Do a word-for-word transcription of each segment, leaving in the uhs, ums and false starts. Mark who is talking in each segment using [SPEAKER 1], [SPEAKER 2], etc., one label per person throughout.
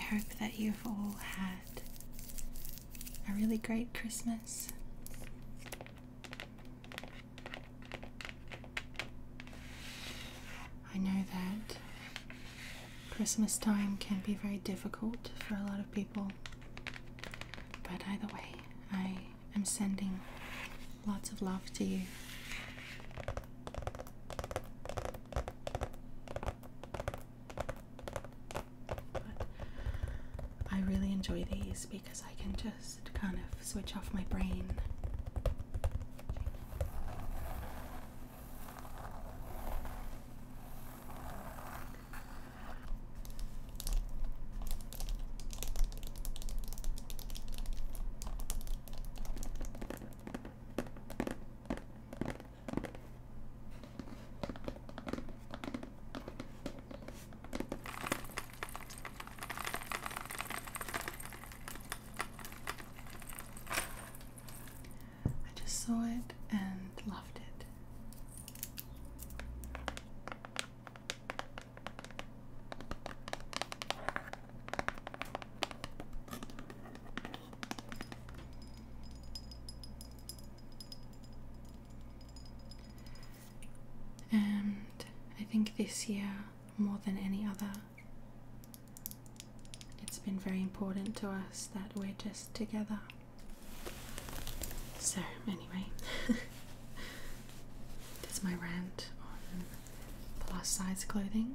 [SPEAKER 1] hope that you've all had a really great Christmas. I know that Christmas time can be very difficult for a lot of people, but either way, I am sending lots of love to you. But I really enjoy these because I can just kind of switch off my brain. Saw it and loved it. And I think this year, more than any other, it's been very important to us that we're just together. So anyway, that's my rant on plus size clothing.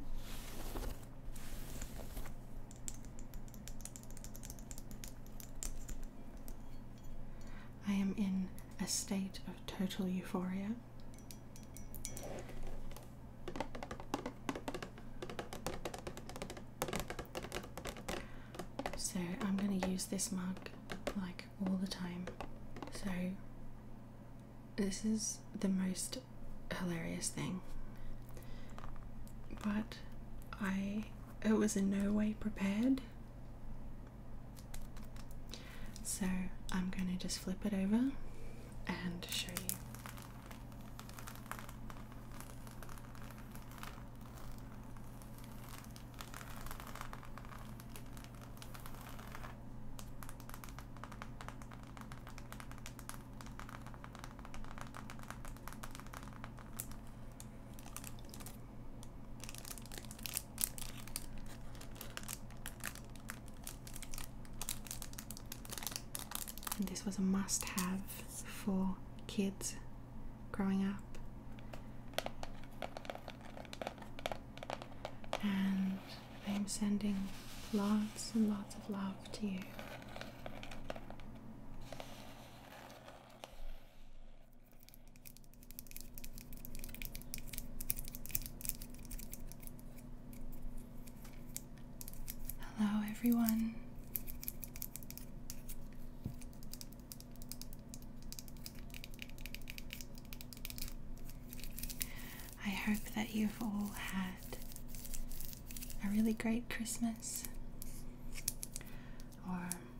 [SPEAKER 1] I am in a state of total euphoria. So I'm going to use this mug like all the time. So this is the most hilarious thing, but I it was in no way prepared, so I'm going to just flip it over and show you. And this was a must-have for kids growing up. And I am sending lots and lots of love to you. Hello everyone. I hope that you've all had a really great Christmas, or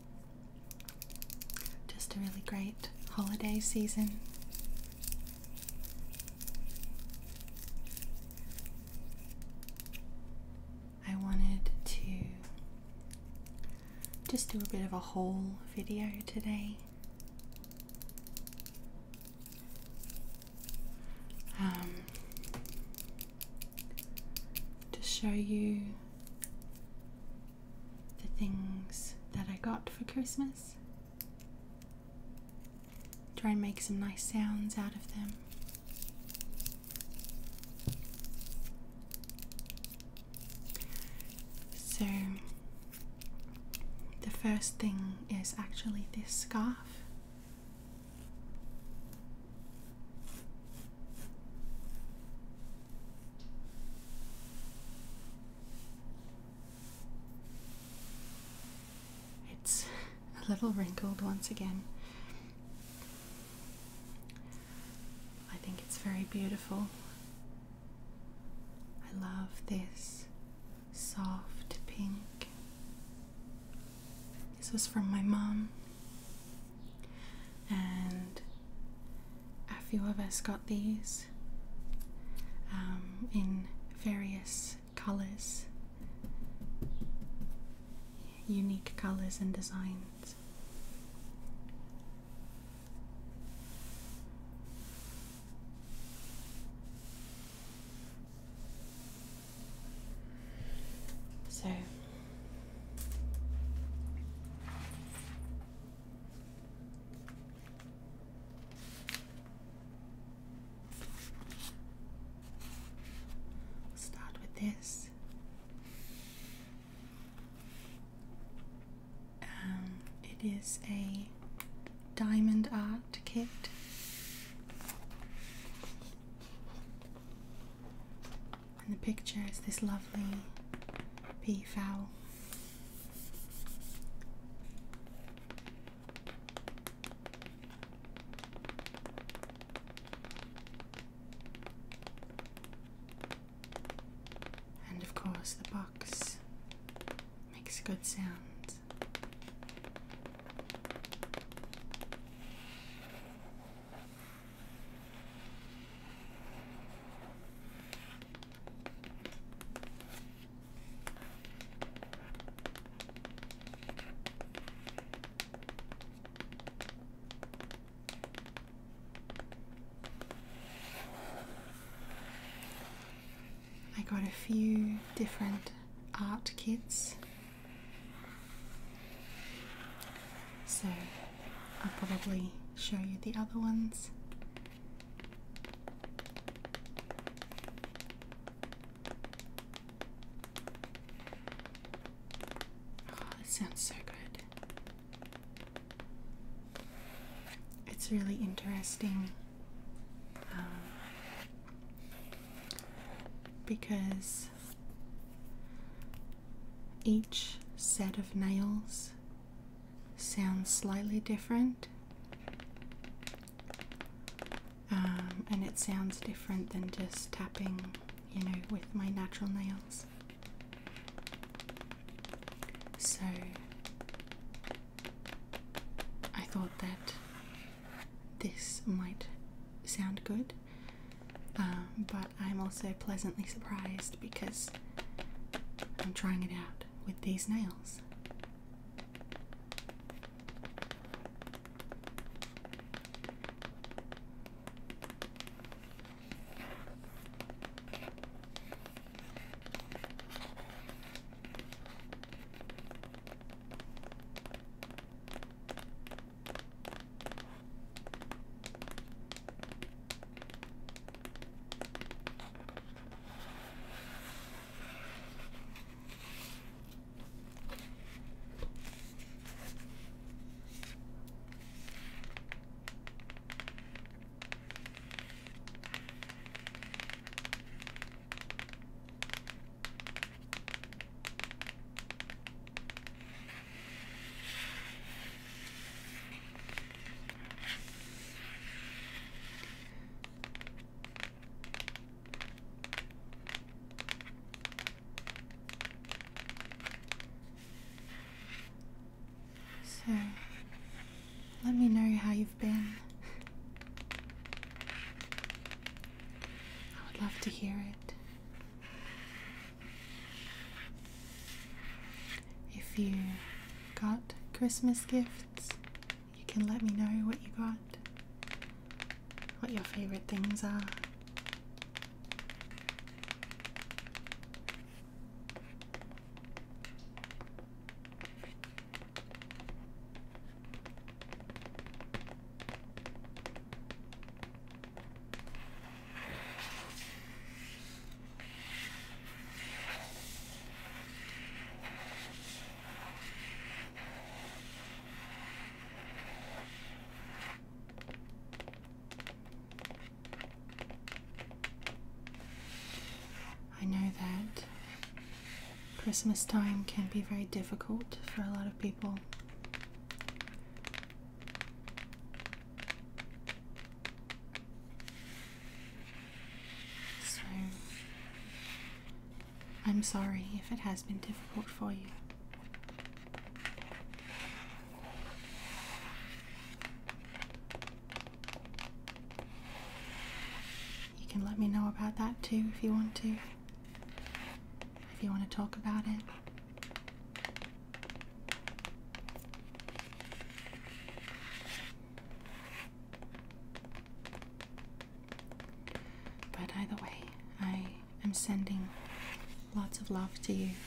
[SPEAKER 1] just a really great holiday season. I wanted to just do a bit of a haul video today. Um, show you the things that I got for Christmas. Try and make some nice sounds out of them. So the first thing is actually this scarf. A little wrinkled once again. I think it's very beautiful. I love this soft pink. This was from my mum, and a few of us got these um, in various colours. unique colors and designs. So start with this. Um, it is a diamond art kit. And the picture is this lovely peafowl. And of course the box makes good sounds. I got a few different art kits, so I'll probably show you the other ones. Oh, that sounds so good. It's really interesting. Um, because each set of nails sounds slightly different, um, and it sounds different than just tapping, you know, with my natural nails. So I thought that this might sound good. Um, but I'm also pleasantly surprised because I'm trying it out with these nails. So, let me know how you've been. I would love to hear it. If you got Christmas gifts, you can let me know what you got, what your favorite things are. I know that Christmas time can be very difficult for a lot of people. So, I'm sorry if it has been difficult for you. You can let me know about that too if you want to. If you want to talk about it. sending lots of love to you.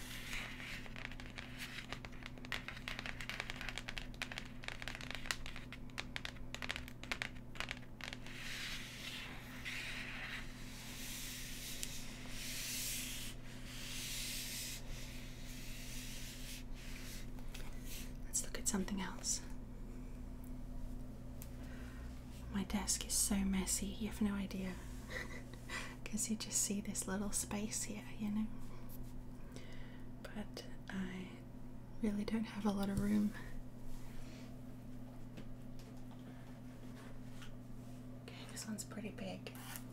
[SPEAKER 1] Let's look at something else. My desk is so messy, you have no idea. Because you just see this little space here, you know. But I really don't have a lot of room. Okay, this one's pretty big.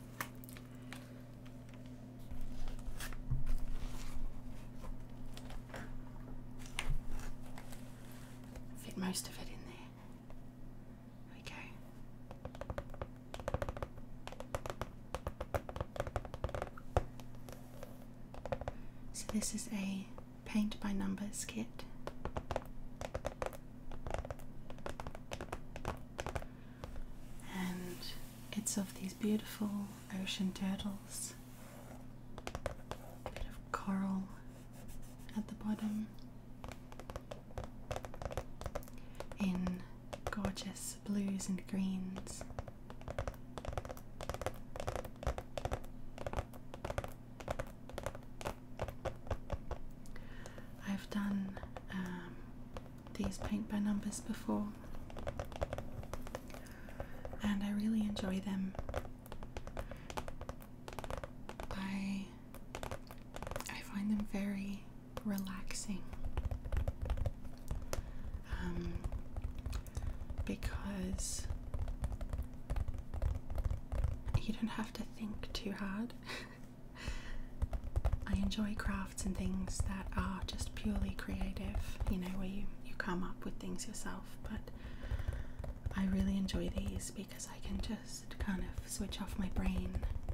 [SPEAKER 1] Fit most of it in there. Okay. So this is a paint by numbers kit. And it's of these beautiful ocean turtles. A bit of coral at the bottom. In gorgeous blues and greens. I've done um, these paint by numbers before, and I really enjoy them. I I find them very relaxing, um, because you don't have to think too hard. I enjoy crafts and things that are just purely creative, you know, where you, you come up with things yourself, but I really enjoy these because I can just kind of switch off my brain.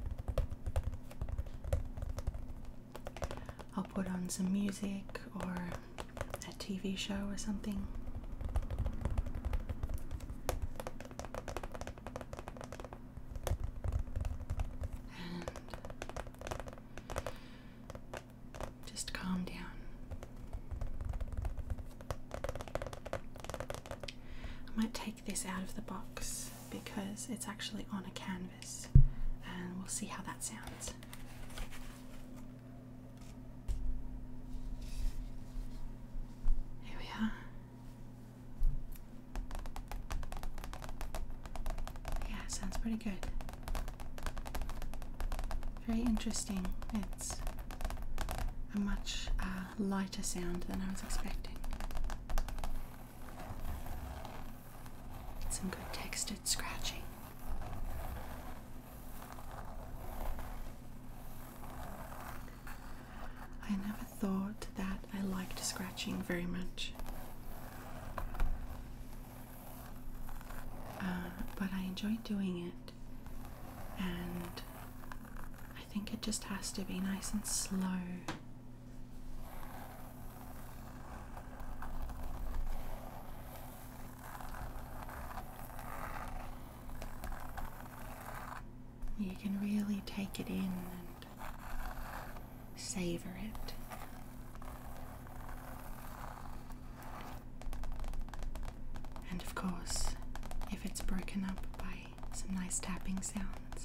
[SPEAKER 1] I'll put on some music or a T V show or something. Calm down. I might take this out of the box because it's actually on a canvas, and we'll see how that sounds. Here we are. Yeah, sounds pretty good. Very interesting. It's a much uh, lighter sound than I was expecting. Some good textured scratching. I never thought that I liked scratching very much, uh, but I enjoy doing it, and I think it just has to be nice and slow. You can really take it in and savor it. And of course, if it's broken up by some nice tapping sounds.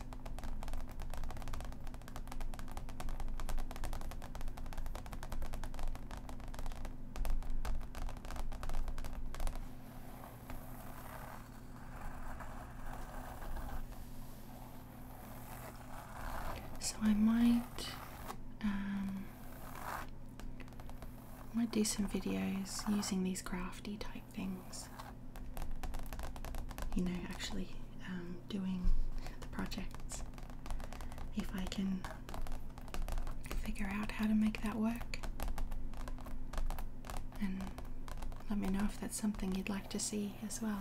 [SPEAKER 1] So I might um, might do some videos using these crafty type things. You know, actually um, doing the projects. If I can figure out how to make that work. And let me know if that's something you'd like to see as well.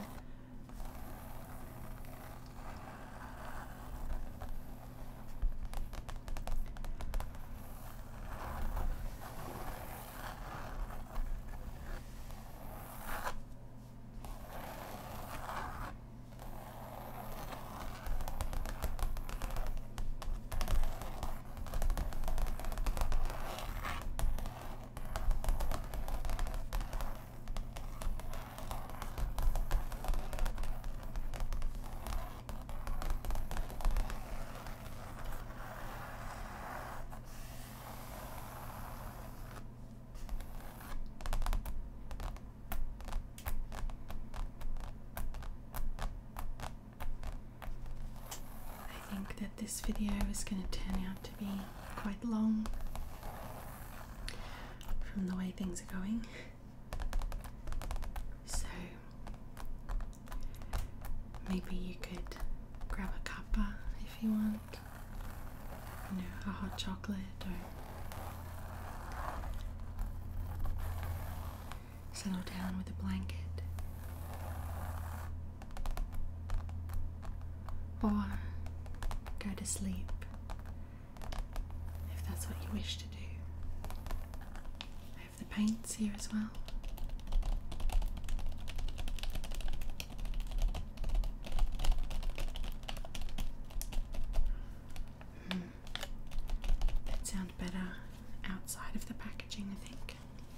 [SPEAKER 1] this video is going to turn out to be quite long from the way things are going. So maybe you could grab a cuppa if you want, you know, a hot chocolate, or settle down with a blanket, or go to sleep if that's what you wish to do. I have the paints here as well. Hmm. That sound better outside of the packaging, I think.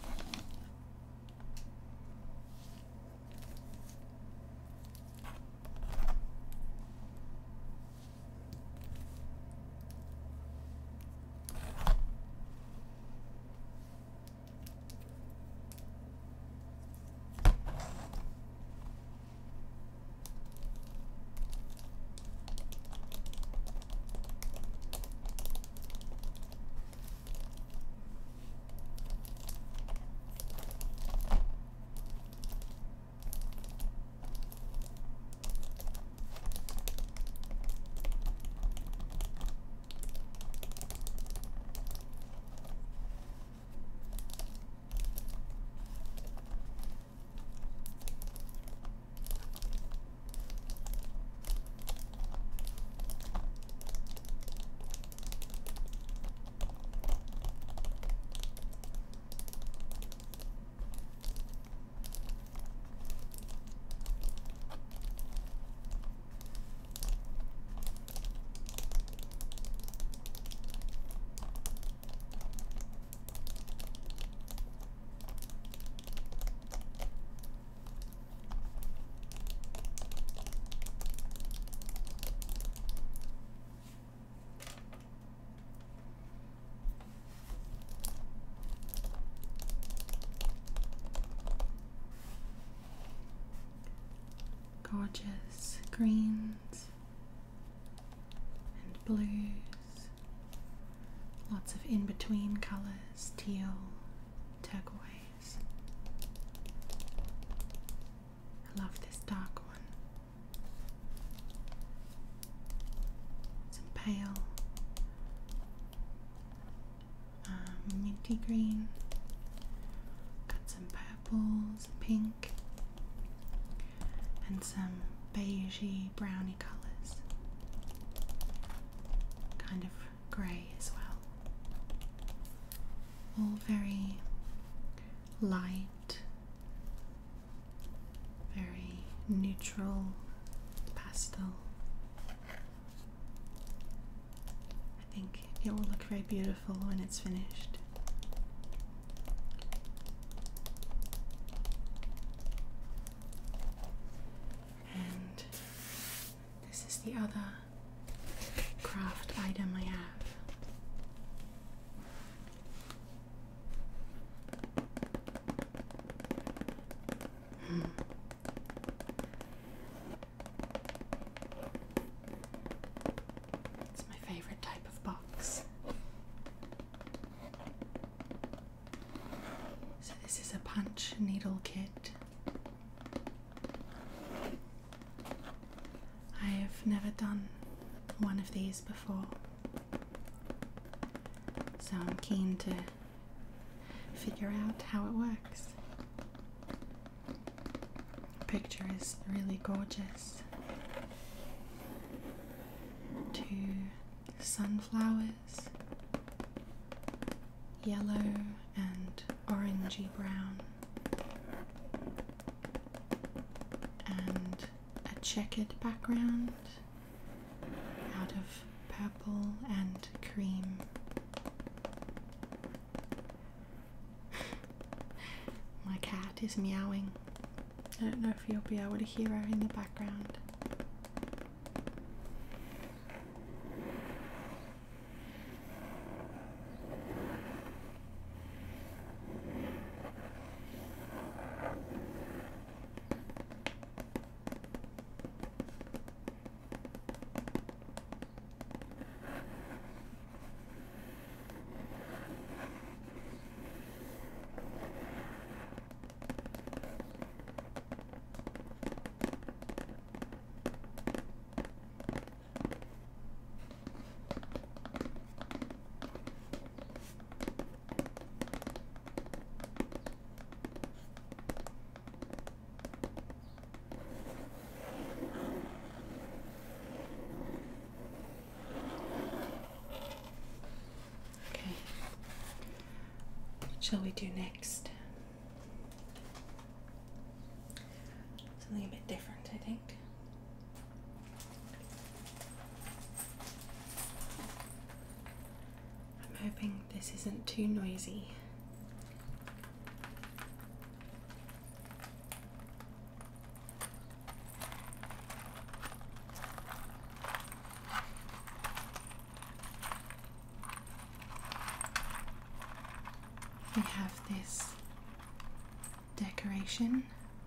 [SPEAKER 1] Gorgeous greens and blues, lots of in-between colours, teal, turquoise. I love this dark one. Some pale um, minty green, got some purples, pink, and some beigey browny colours, kind of grey as well. All very light, very neutral pastel. I think it will look very beautiful when it's finished. The other craft item I have. Hmm. It's my favorite type of box. So this is a punch needle kit. I've never done one of these before, so I'm keen to figure out how it works. The picture is really gorgeous. Two sunflowers, yellow and orangey brown, and a checkered background out of purple and cream. My cat is meowing. I don't know if you'll be able to hear her in the background. shall we do next? Something a bit different, I think. I'm hoping this isn't too noisy. We have this decoration.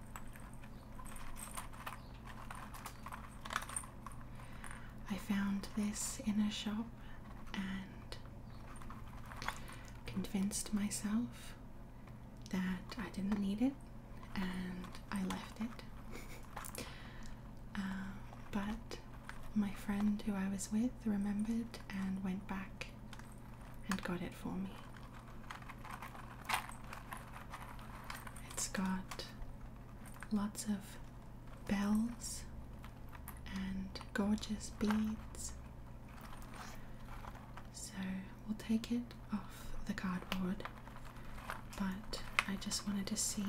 [SPEAKER 1] I found this in a shop and convinced myself that I didn't need it and I left it. uh, but my friend who I was with remembered and went back and got it for me. It's got lots of bells and gorgeous beads, so we'll take it off the cardboard, but I just wanted to see.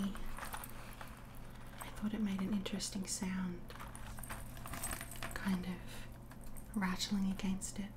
[SPEAKER 1] I thought it made an interesting sound, kind of rattling against it.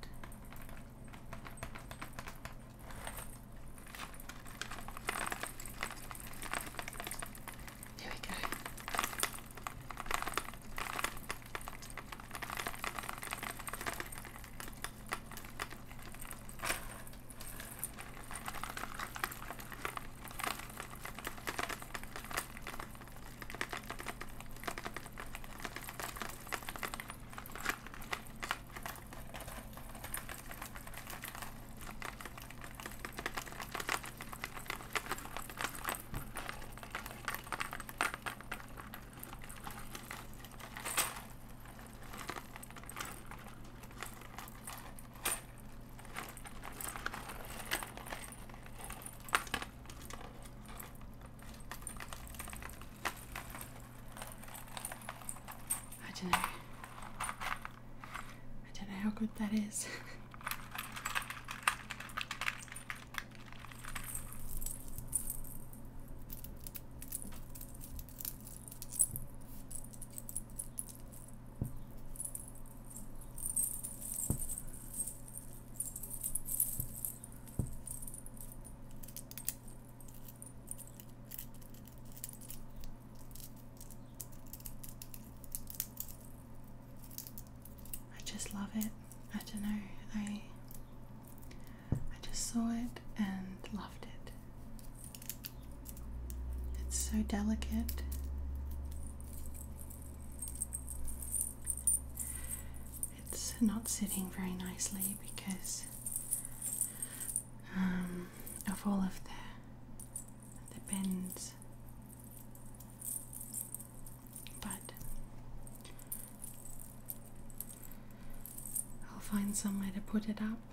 [SPEAKER 1] I don't know. I don't know how good that is. I just love it. I don't know. I I just saw it and loved it. It's so delicate. It's not sitting very nicely because um, of all of the the bends. But I'll find somewhere to put it up.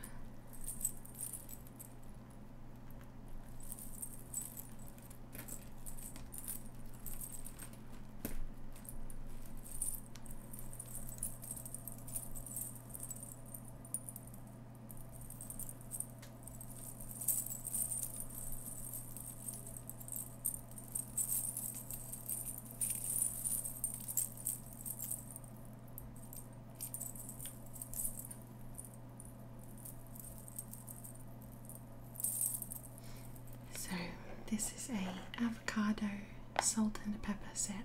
[SPEAKER 1] So this is a avocado salt and pepper set.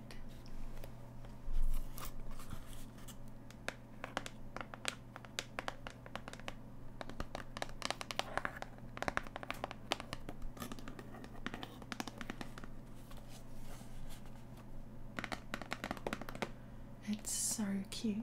[SPEAKER 1] It's so cute.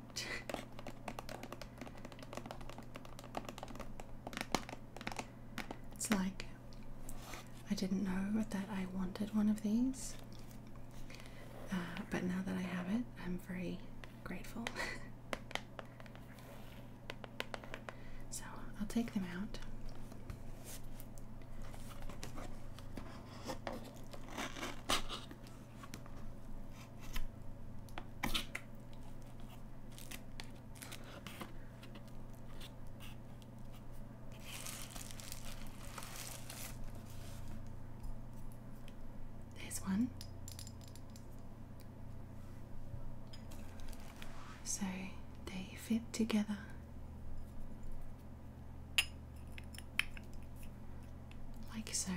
[SPEAKER 1] It's like I didn't know that I wanted one of these, uh, but now that I have it, I'm very grateful. So I'll take them out. this one. So they fit together. Like so.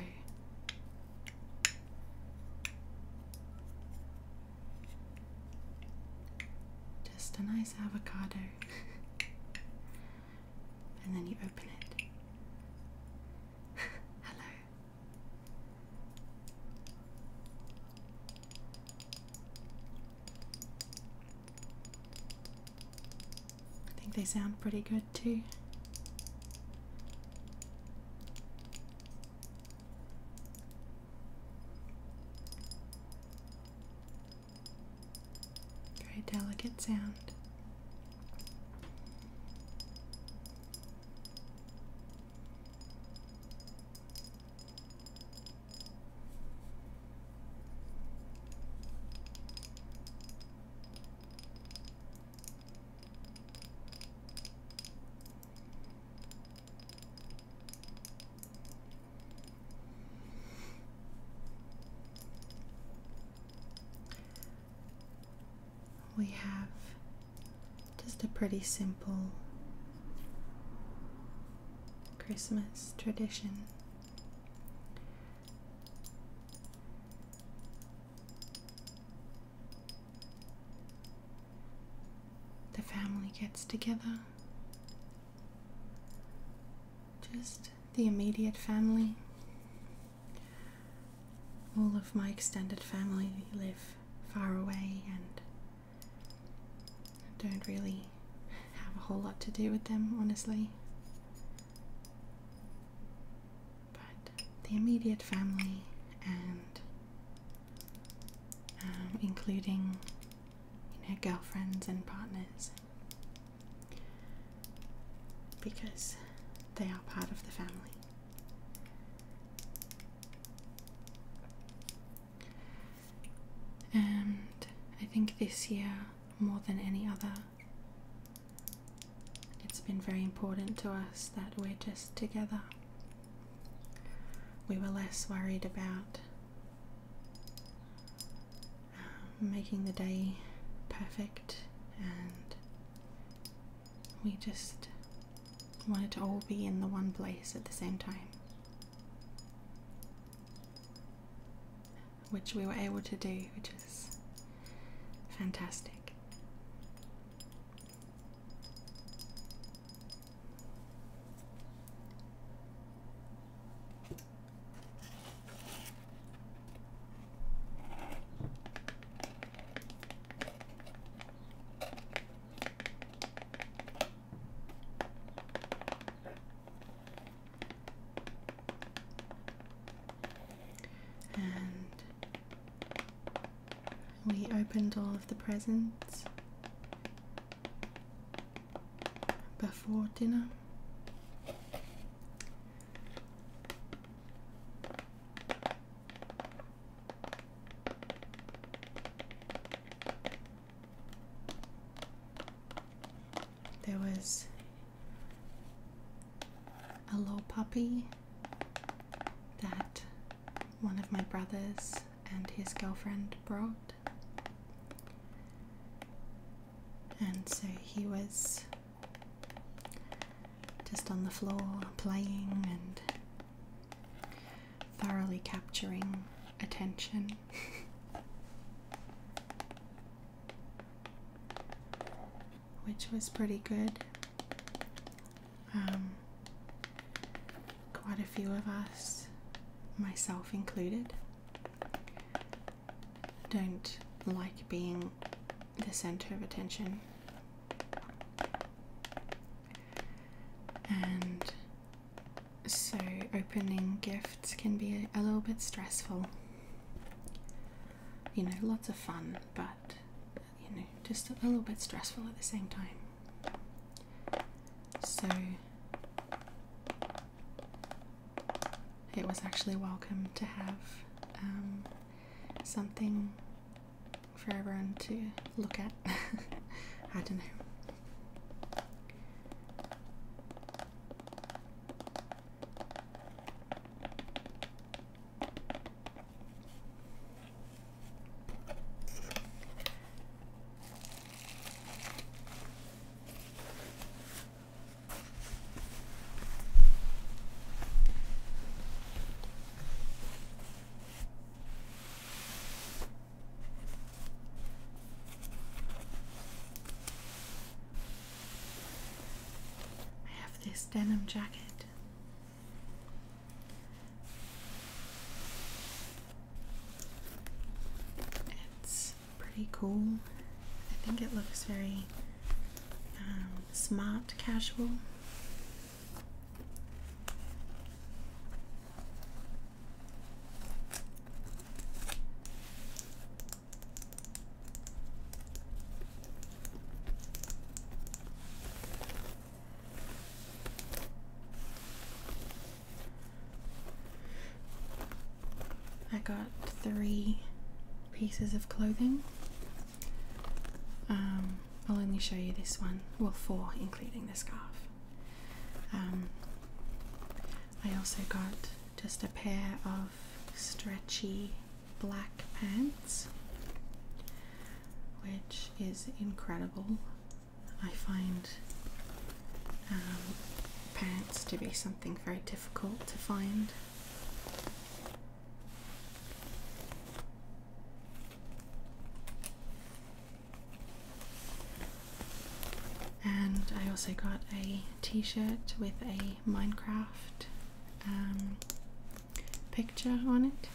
[SPEAKER 1] Just a nice avocado. And then you open it. Hello. I think they sound pretty good too. Very delicate sound. We have just a pretty simple Christmas tradition. The family gets together, just the immediate family. All of my extended family live far away and don't really have a whole lot to do with them, honestly. But the immediate family, and um, including, you know, girlfriends and partners, because they are part of the family. And I think this year, more than any other, it's been very important to us that we're just together. We were less worried about um, making the day perfect, and we just wanted to all be in the one place at the same time, which we were able to do, which is fantastic. And we opened all of the presents before dinner. There was a little puppy that one of my brothers and his girlfriend brought, and so he was just on the floor playing and thoroughly capturing attention. Which was pretty good. Um, quite a few of us, myself included, don't like being the center of attention, and so opening gifts can be a, a little bit stressful. You know, lots of fun, but you know, just a little bit stressful at the same time. So it was actually welcome to have um, something for everyone to look at. I don't know. this denim jacket. It's pretty cool. I think it looks very um, smart casual. I got three pieces of clothing. Um, I'll only show you this one, well four including the scarf. Um, I also got just a pair of stretchy black pants, which is incredible. I find um, pants to be something very difficult to find. And I also got a t-shirt with a Minecraft um, picture on it,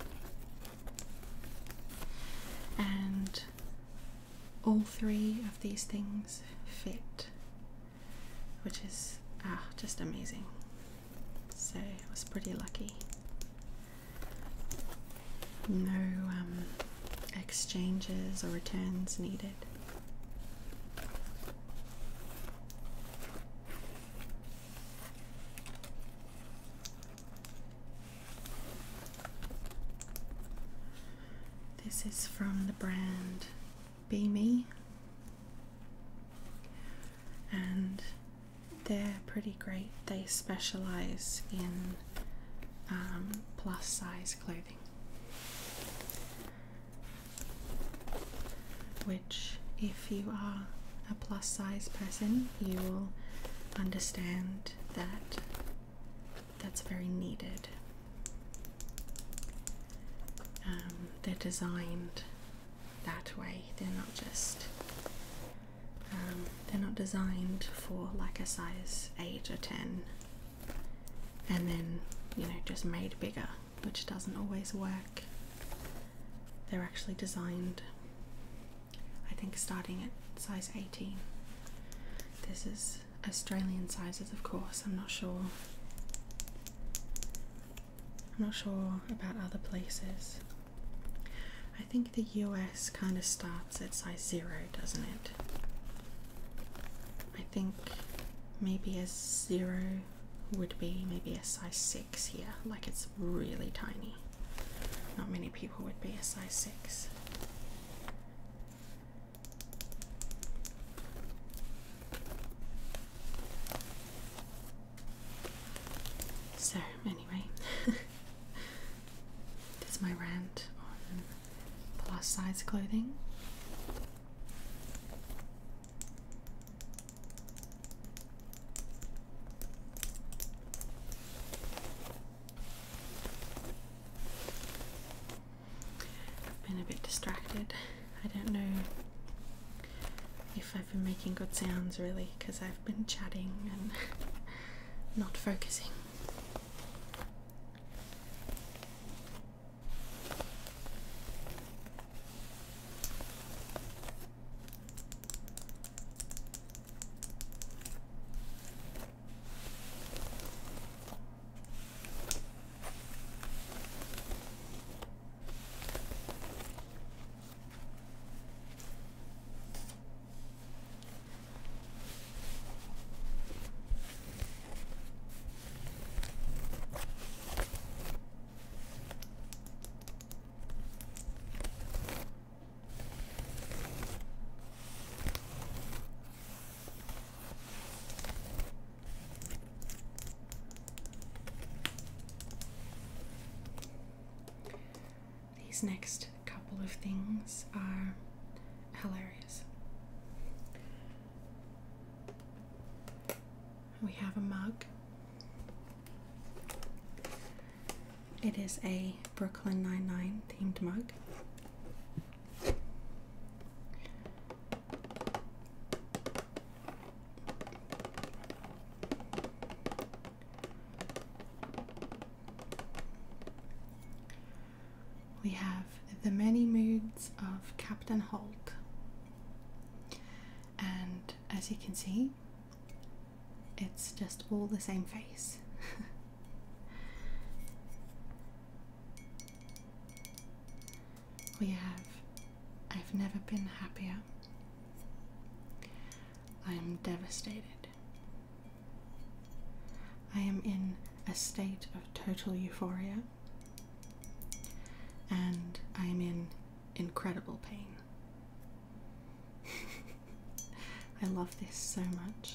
[SPEAKER 1] and all three of these things fit, which is ah, just amazing. So I was pretty lucky. No um, exchanges or returns needed. This is from the brand B ninety-nine Mug, and they're pretty great. They specialize in um, plus size clothing, which, if you are a plus size person, you will understand that that's very needed. Um, they're designed that way. They're not just um, they're not designed for like a size eight or ten and then, you know, just made bigger, which doesn't always work. They're actually designed, I think, starting at size eighteen. This is Australian sizes, of course. I'm not sure I'm not sure about other places. I think the U S kind of starts at size zero, doesn't it? I think maybe a zero would be maybe a size six here, like it's really tiny. Not many people would be a size six. So anyway, that's my rant on plus size clothing. I've been a bit distracted. I don't know if I've been making good sounds really, because I've been chatting and not focusing. These next couple of things are hilarious. We have a mug. It is a Brooklyn Nine-Nine themed mug. we have the many moods of Captain Holt. And as you can see, it's just all the same face. We have I've never been happier. I am devastated. I am in a state of total euphoria. And I am in incredible pain. I love this so much.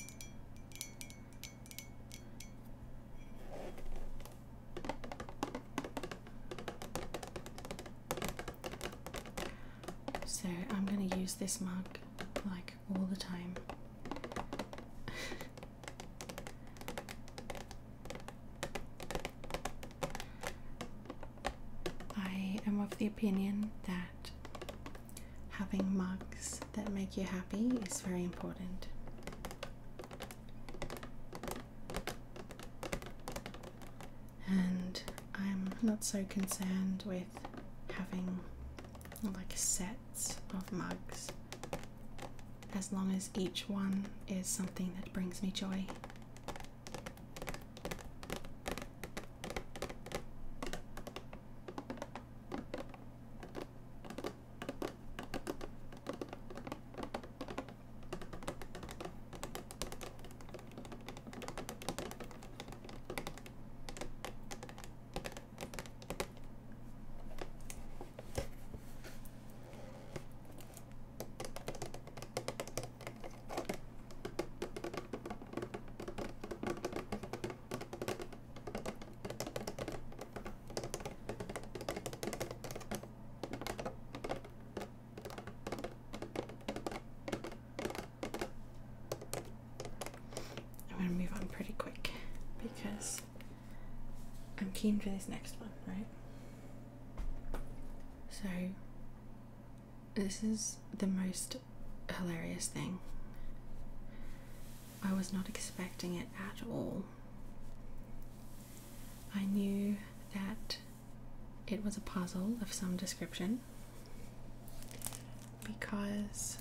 [SPEAKER 1] So I'm going to use this mug like all the time. I am of the opinion that having mugs that make you happy is very important. And I'm not so concerned with having like sets of mugs, as long as each one is something that brings me joy. I'm going to move on pretty quick because I'm keen for this next one, right? So, this is the most hilarious thing. I was not expecting it at all. I knew that it was a puzzle of some description because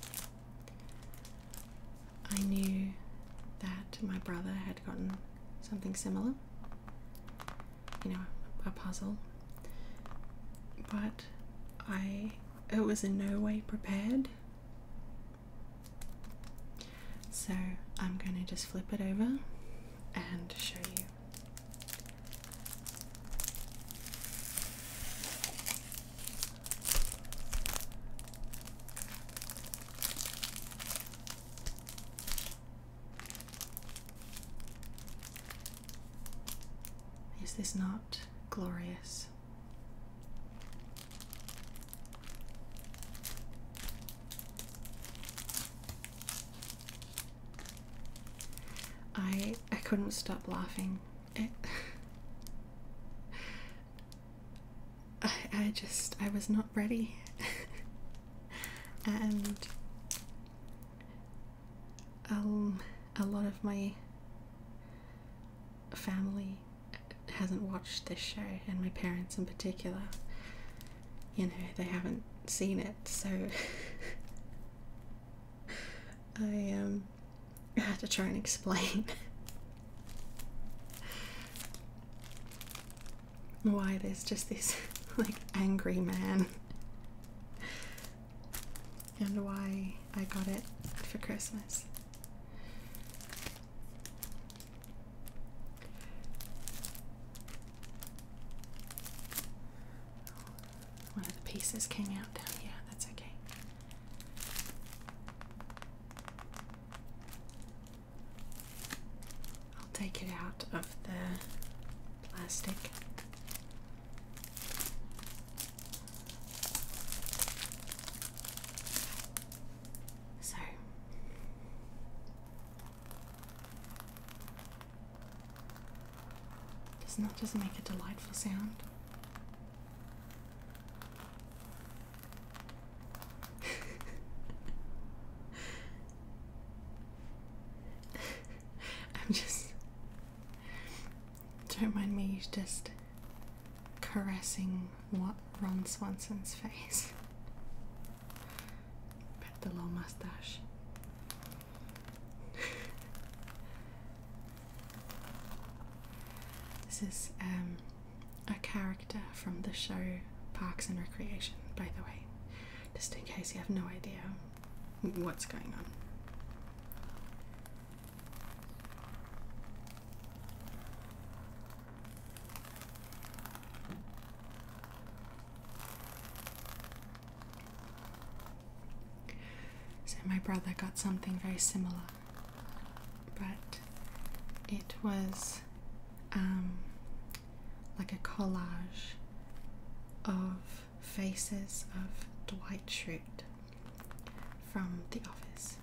[SPEAKER 1] I knew that my brother had gotten something similar, you know, a puzzle, but I it was in no way prepared, so I'm going to just flip it over and show you. Is this not glorious? I I couldn't stop laughing. It, I I just I was not ready, and um a lot of my family hasn't watched this show, and my parents in particular, you know, they haven't seen it, so I um had to try and explain why there's just this like angry man and why I got it for Christmas. One of the pieces came out down here, that's okay. I'll take it out of the plastic. So, doesn't that just make a delightful sound? I'm just, don't mind me just caressing what Ron Swanson's face. Pet the little mustache. This is um, a character from the show Parks and Recreation, by the way, just in case you have no idea what's going on. So my brother got something very similar, but it was um, like a collage of faces of Dwight Schrute from The Office,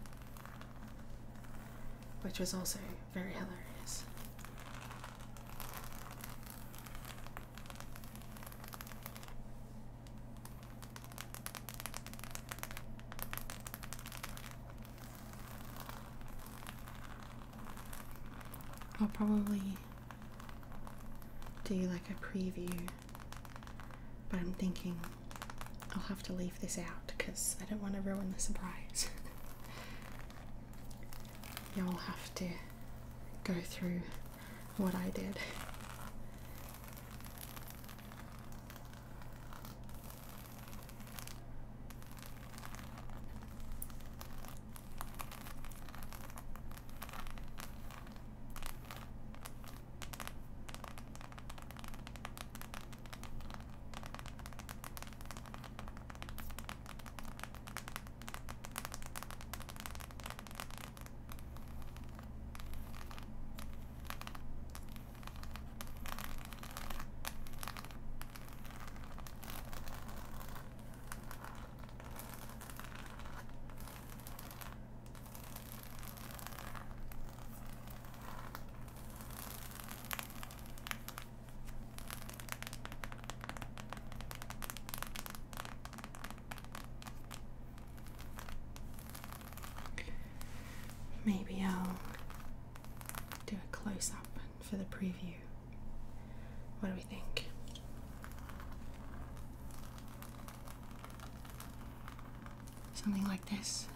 [SPEAKER 1] which was also very hilarious. I'll probably do like a preview, but I'm thinking I'll have to leave this out because I don't want to ruin the surprise. You'll have to go through what I did. Maybe I'll do a close-up for the preview. What do we think? Something like this.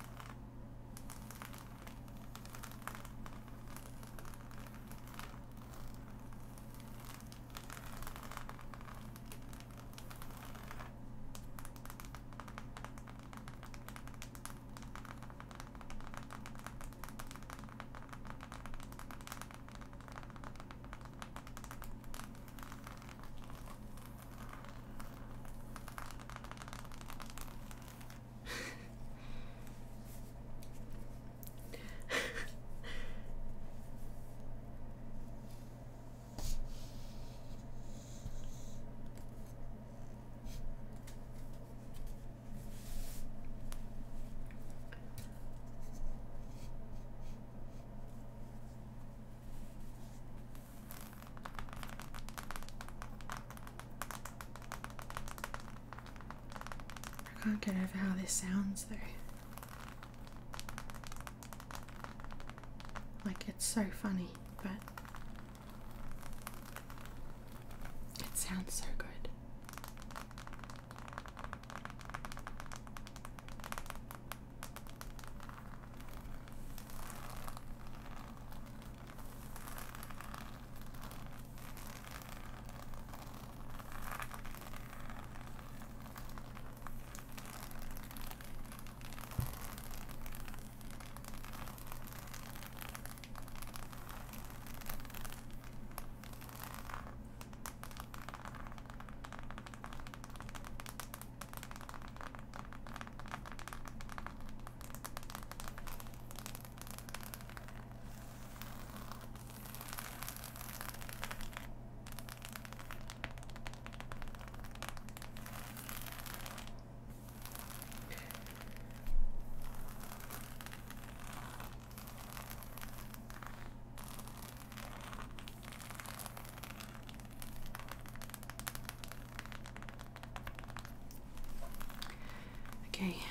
[SPEAKER 1] I can't get over how this sounds though. Like, it's so funny, but it sounds so good. Okay,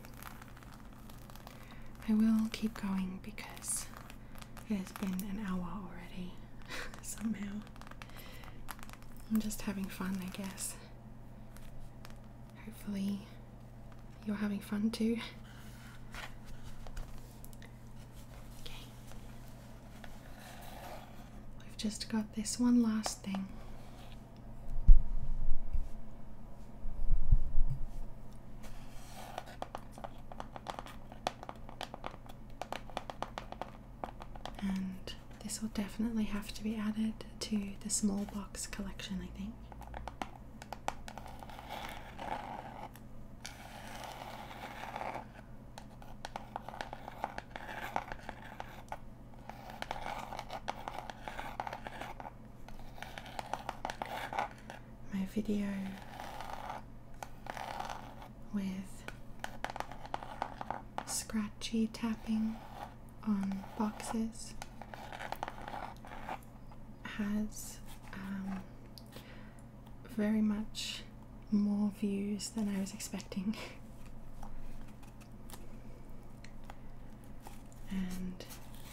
[SPEAKER 1] I will keep going because it has been an hour already, somehow. I'm just having fun, I guess. Hopefully you're having fun too. Okay. We've just got this one last thing. And this will definitely have to be added to the small box collection, I think. My video with scratchy tapping on boxes has um, very much more views than I was expecting. And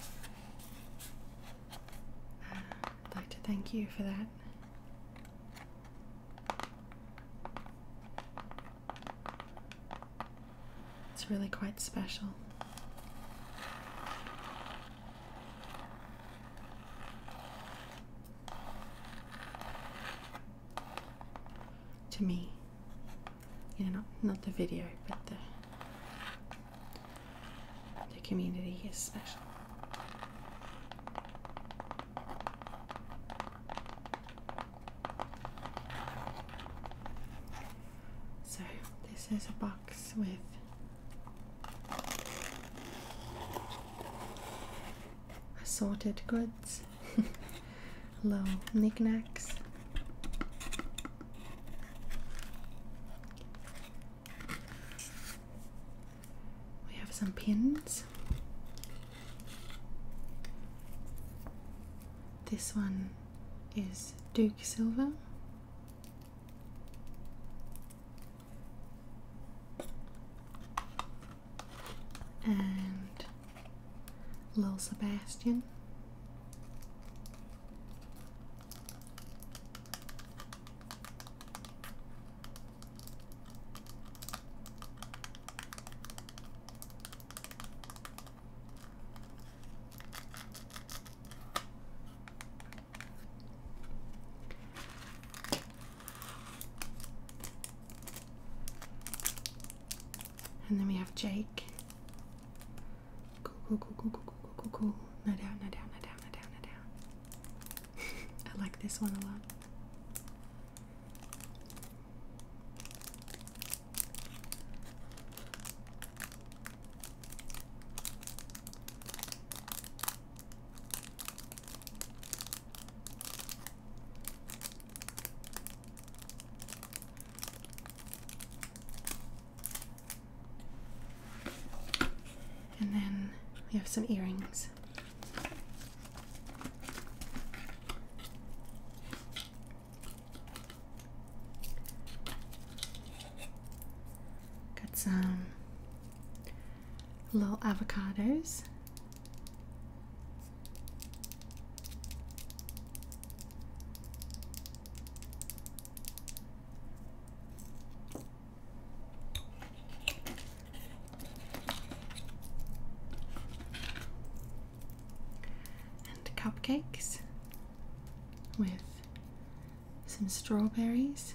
[SPEAKER 1] uh, I'd like to thank you for that. It's really quite special. To me, you know, not, not the video, but the, the community is special. So this is a box with assorted goods, little knickknacks. We have some pins. This one is Duke Silver. And Lil Sebastian. And then we have Jake. Cool, cool, cool, cool, cool, cool, cool, cool. No doubt, no doubt, no doubt, no doubt, no doubt. I like this one a lot. And then we have some earrings. Got some little avocados. Cupcakes with some strawberries.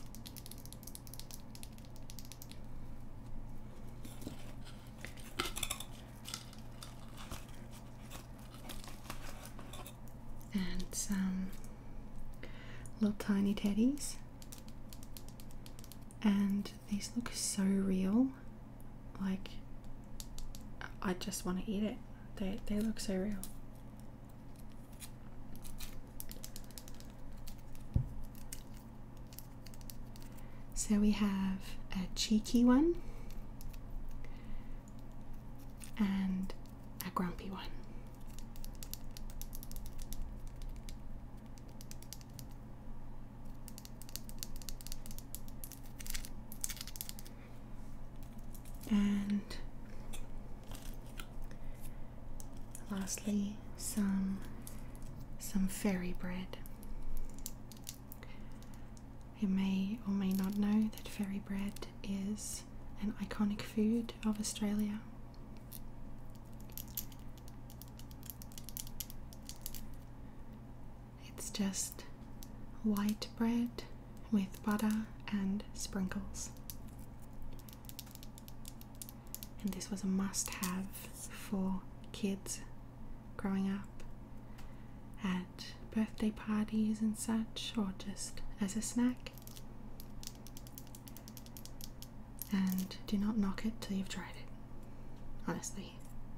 [SPEAKER 1] And some little tiny teddies. And these look so real. Like, I just want to eat it. They, they look so real. So we have a cheeky one and a grumpy one. And lastly, some some fairy bread. You may or may not know that fairy bread is an iconic food of Australia. It's just white bread with butter and sprinkles. And this was a must-have for kids growing up at birthday parties and such, or just as a snack. And do not knock it till you've tried it, honestly.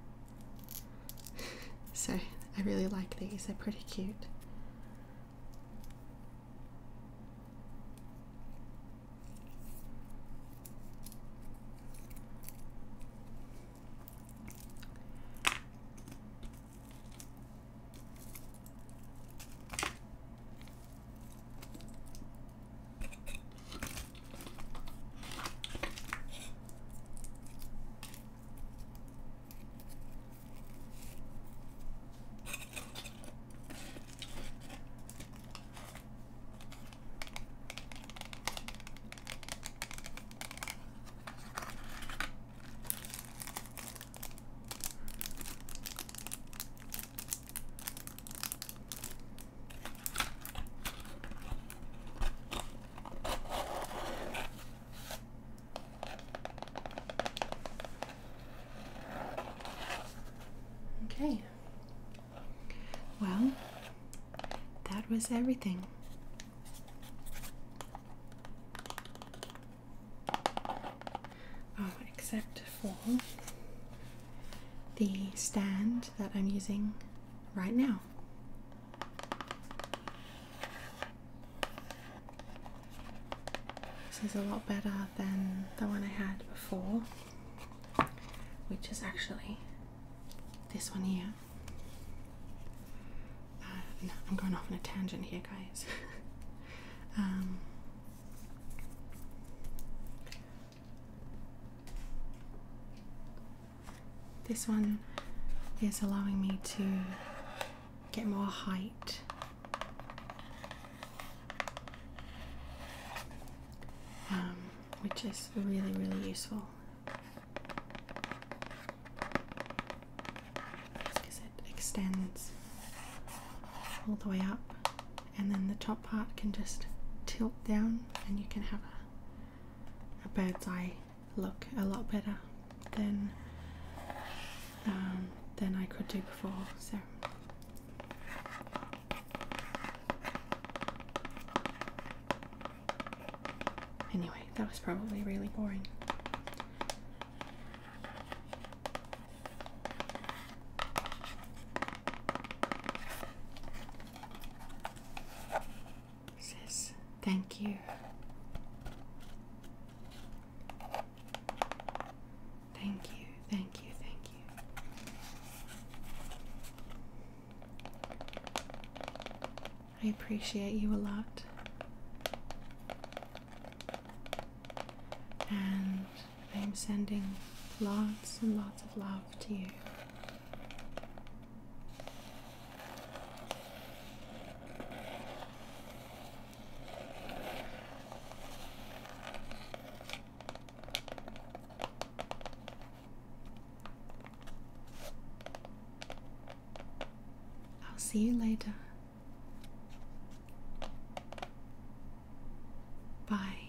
[SPEAKER 1] So I really like these, they're pretty cute. Okay, well, that was everything. Oh, except for the stand that I'm using right now. This is a lot better than the one I had before, which is actually this one here. Uh, no, I'm going off on a tangent here, guys. um, this one is allowing me to get more height. Um, which is really, really useful. Extends all the way up, and then the top part can just tilt down and you can have a, a bird's eye look a lot better than um, than I could do before. So anyway, that was probably really boring. Thank you. Thank you, thank you, thank you. I appreciate you a lot. And I'm sending lots and lots of love to you. See you later. Bye.